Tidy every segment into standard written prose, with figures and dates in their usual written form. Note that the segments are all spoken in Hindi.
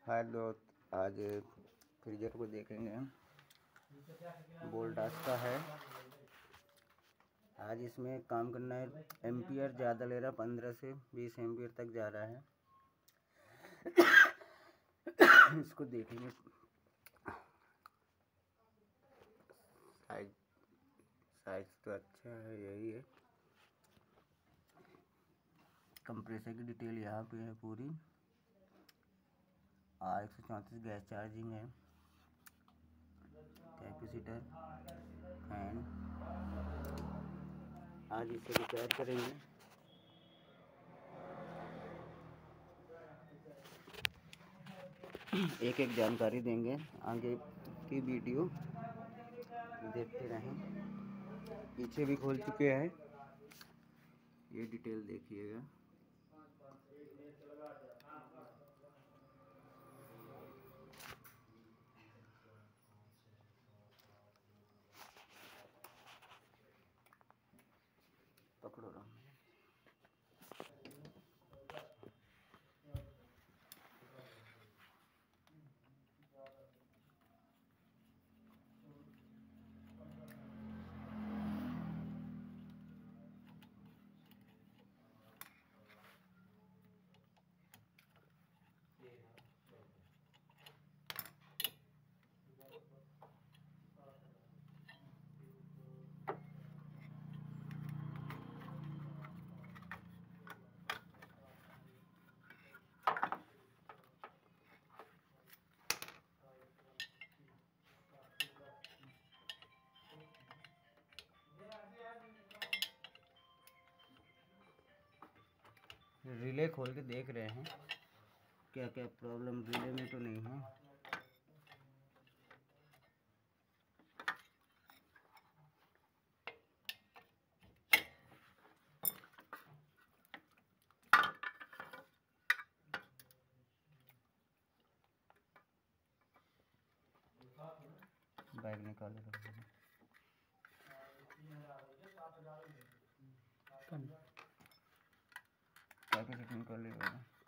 हाय दोस्त, आज फ्रीजर को देखेंगे। वोल्टास का है। आज इसमें काम करना है। एम्पियर ज़्यादा ले रहा, 15 से 20 एम्पियर तक जा रहा है। इसको देखेंगे। साइज तो अच्छा है, यही है। कंप्रेसर की डिटेल यहाँ पे है पूरी। R134 गैस चार्जिंग है। Capacitor, fan. आज इसे रिपेयर करेंगे। एक एक जानकारी देंगे। आगे की वीडियो देखते रहें। पीछे भी खोल चुके हैं, ये डिटेल देखिएगा। पकड़ो राम। रिले खोल के देख रहे हैं क्या क्या प्रॉब्लम रिले में तो नहीं है। बैग निकाल कैपेसिटर निकाल लेगा।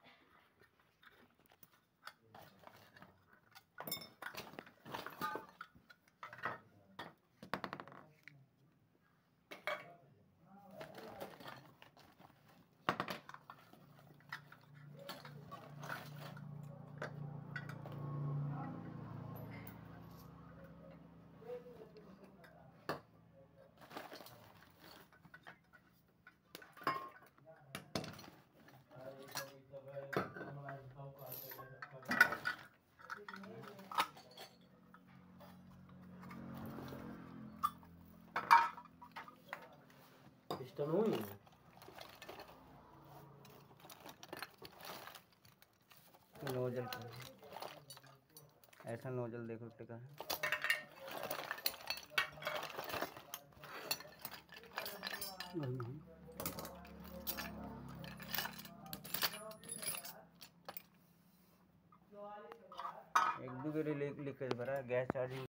Está ruim. नोजल का ऐसा नोजल देखो टिका है। एक दो लीकेज भरा गैस चार्जिंग।